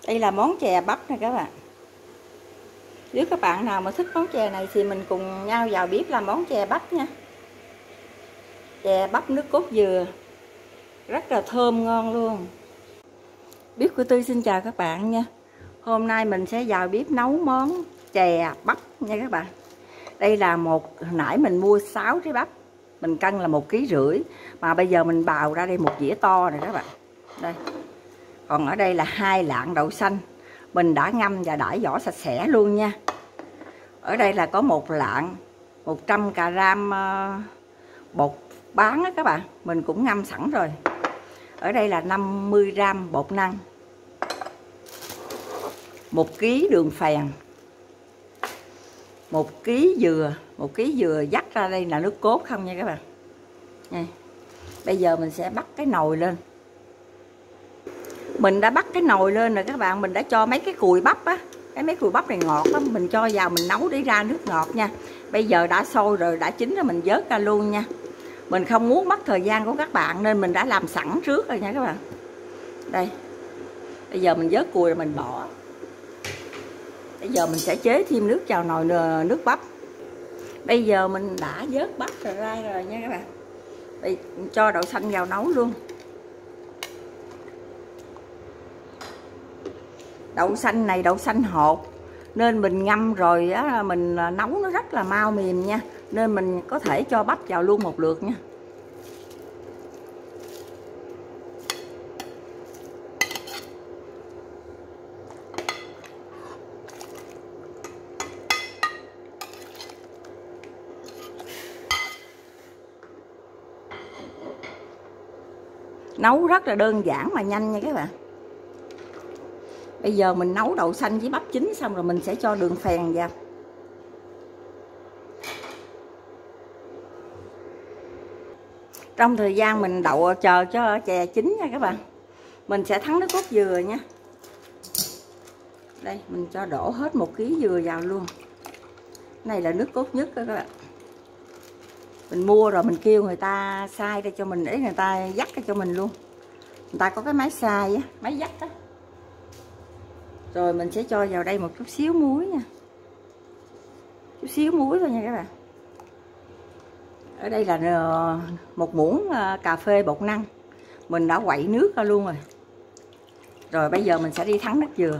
Đây là món chè bắp nè các bạn. Nếu các bạn nào mà thích món chè này thì mình cùng nhau vào bếp làm món chè bắp nha. Chè bắp nước cốt dừa rất là thơm ngon luôn. Bếp của Tư xin chào các bạn nha. Hôm nay mình sẽ vào bếp nấu món chè bắp nha các bạn. Đây là hồi nãy mình mua 6 trái bắp, mình cân là 1,5 kg, mà bây giờ mình bào ra đây một dĩa to này các bạn. Đây. Còn ở đây là 2 lạng đậu xanh, mình đã ngâm và đãi vỏ sạch sẽ luôn nha. Ở đây là có 1 lạng 100 g bột bán đó các bạn, mình cũng ngâm sẵn rồi. Ở đây là 50 g bột năng, 1 kg đường phèn, 1 kg dừa, 1 kg dừa dắt ra đây là nước cốt không nha các bạn. Đây. Bây giờ mình sẽ bắt cái nồi lên. Mình đã bắt cái nồi lên rồi các bạn, mình đã cho mấy cái cùi bắp á, mấy cùi bắp này ngọt lắm, mình cho vào mình nấu để ra nước ngọt nha. Bây giờ đã sôi rồi, đã chín rồi, mình vớt ra luôn nha. Mình không muốn mất thời gian của các bạn nên mình đã làm sẵn trước rồi nha các bạn. Đây. Bây giờ mình vớt cùi rồi mình bỏ. Bây giờ mình sẽ chế thêm nước vào nồi nước bắp. Bây giờ mình đã vớt bắp rồi ra rồi nha các bạn. Bây cho đậu xanh vào nấu luôn. Đậu xanh này đậu xanh hột nên mình ngâm rồi á, mình nấu nó rất là mau mềm nha, nên mình có thể cho bắp vào luôn một lượt nha. Nấu rất là đơn giản mà nhanh nha các bạn. Bây giờ mình nấu đậu xanh với bắp chín xong rồi mình sẽ cho đường phèn vào. Trong thời gian mình chờ cho chè chín nha các bạn, mình sẽ thắng nước cốt dừa nha. Đây, mình cho đổ hết 1 kg dừa vào luôn. Này là nước cốt nhất đó các bạn. Mình mua rồi mình kêu người ta xay ra cho mình để người ta dắt ra cho mình luôn. Người ta có cái máy xay á, máy dắt á. Rồi mình sẽ cho vào đây một chút xíu muối nha. Chút xíu muối thôi nha các bạn. Ở đây là 1 muỗng cà phê bột năng. Mình đã quậy nước ra luôn rồi. Rồi bây giờ mình sẽ đi thắng nước dừa.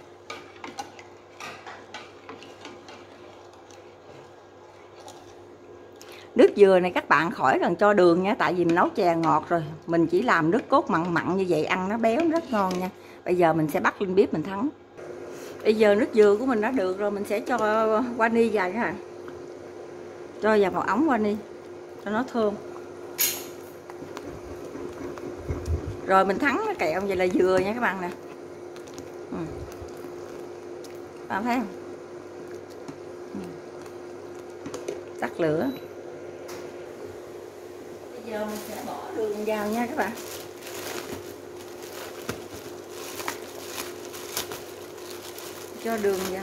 Nước dừa này các bạn khỏi cần cho đường nha, tại vì mình nấu chè ngọt rồi. Mình chỉ làm nước cốt mặn mặn như vậy, ăn nó béo, nó rất ngon nha. Bây giờ mình sẽ bắt lên bếp mình thắng. Bây giờ nước dừa của mình đã được rồi, mình sẽ cho vani vào nha. Cho vào một ống vani cho nó thơm. Rồi mình thắng cái kẹo vậy là dừa nha các bạn nè. Bạn thấy không? Tắt lửa. Bây giờ mình sẽ bỏ đường vào nha các bạn. Cho đường vào.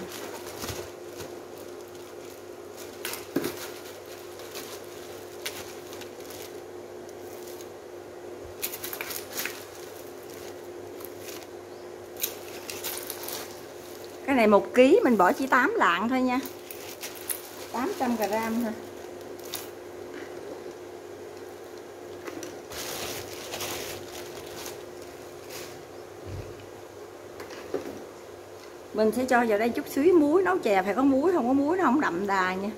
Cái này 1 kg mình bỏ chỉ 8 lạng thôi nha. 800 g thôi. Mình sẽ cho vào đây chút xíu muối, nấu chè phải có muối, không có muối nó không đậm đà nha.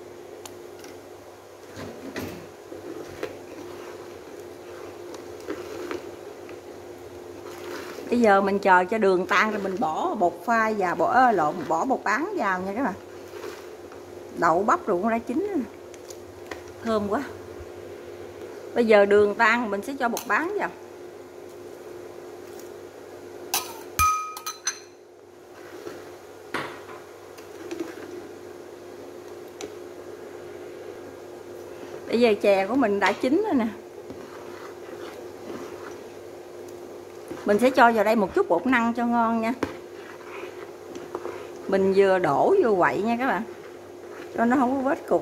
Bây giờ mình chờ cho đường tan rồi mình bỏ bột pha và bỏ bột bán vào nha các bạn. Đậu bắp rồi cũng đã chín rồi. Thơm quá. Bây giờ đường tan mình sẽ cho bột bán vào. Bây giờ chè của mình đã chín rồi nè. Mình sẽ cho vào đây một chút bột năng cho ngon nha. Mình vừa đổ vô quậy nha các bạn, cho nó không có vết cục.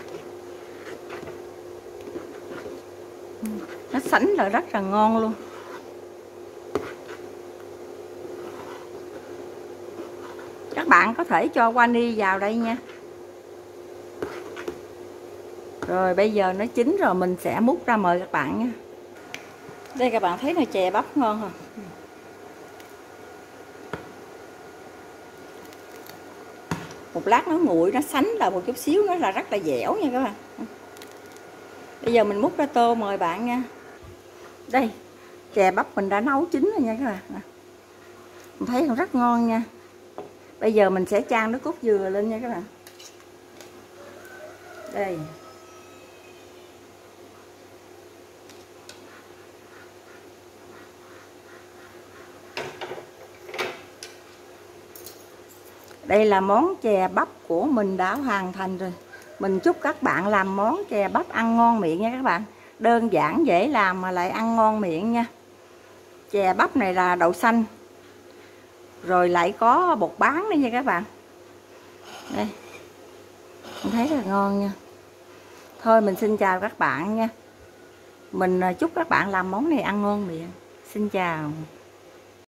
Nó sánh là rất là ngon luôn. Các bạn có thể cho vani vào đây nha. Rồi bây giờ nó chín rồi mình sẽ múc ra mời các bạn nha. Đây các bạn thấy nồi chè bắp ngon không? Một lát nó nguội, nó sánh là một chút xíu nó là rất là dẻo nha các bạn. Bây giờ mình múc ra tô mời bạn nha. Đây, chè bắp mình đã nấu chín rồi nha các bạn. Mình thấy còn rất ngon nha. Bây giờ mình sẽ chan nước cốt dừa lên nha các bạn. Đây. Đây là món chè bắp của mình đã hoàn thành rồi. Mình chúc các bạn làm món chè bắp ăn ngon miệng nha các bạn. Đơn giản dễ làm mà lại ăn ngon miệng nha. Chè bắp này là đậu xanh. Rồi lại có bột bán nữa nha các bạn. Đây. Mình thấy rất là ngon nha. Thôi mình xin chào các bạn nha. Mình chúc các bạn làm món này ăn ngon miệng. Xin chào.